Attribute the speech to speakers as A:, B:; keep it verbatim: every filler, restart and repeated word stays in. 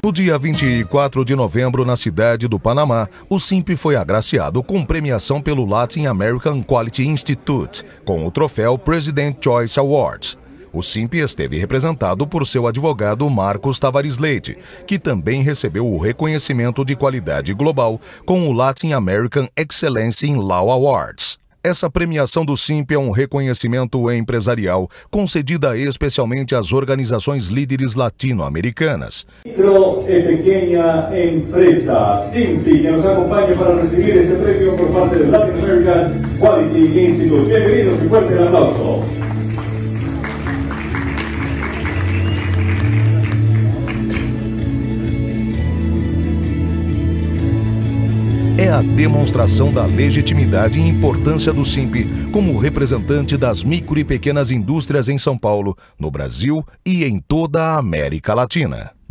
A: No dia vinte e quatro de novembro, na cidade do Panamá, o SIMP foi agraciado com premiação pelo Latin American Quality Institute, com o troféu President Choice Awards. O SIMP esteve representado por seu advogado Marcos Tavares Leite, que também recebeu o reconhecimento de qualidade global com o Latin American Excellence in Law Awards. Essa premiação do SIMP é um reconhecimento empresarial concedida especialmente às organizações líderes latino-americanas.
B: Micro e pequeña empresa SIMP, que nos acompaña para recibir este premio por parte del Latin American Quality Institute. Bienvenidos y fuerte el aplauso.
A: É a demonstração da legitimidade e importância do SIMP como representante das micro e pequenas indústrias em São Paulo, no Brasil e em toda a América Latina.